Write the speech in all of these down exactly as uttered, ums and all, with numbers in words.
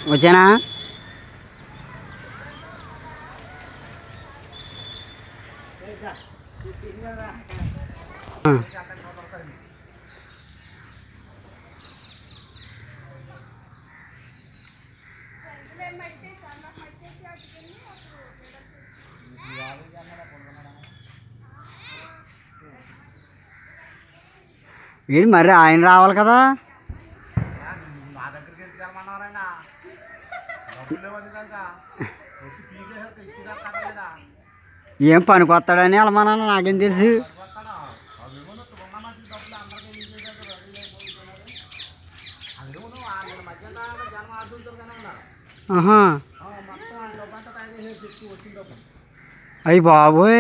వచ్చానా? ఏంటి మరి ఆయన రావాలి కదా. ఏం పనికొస్తాడని వెళ్ళమన్నా నాకేం తెలుసు. అయ్యి బాబోయ్,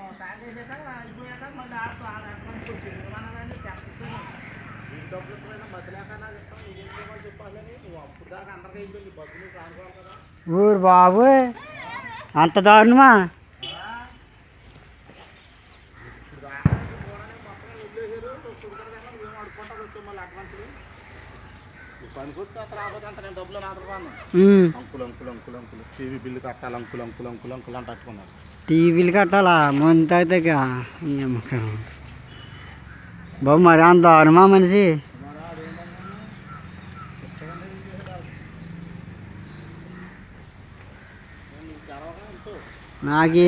ఊరు బాబోయ్, అంత దారుణమా? టీవీలు కట్టాలా ముందు అయితే బాబు, మరి అంత దారుణమా మనిషి? నాకు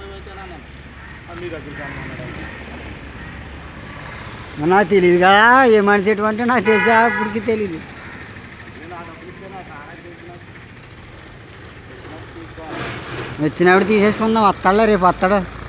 నాకు తెలియదు కదా ఏ మనిషి ఎటువంటి, నాకు తెలిసా ఇప్పటికి తెలీదు. వచ్చినప్పుడు తీసేసుకుందాం, వస్తాడులే రేపు వస్తాడు.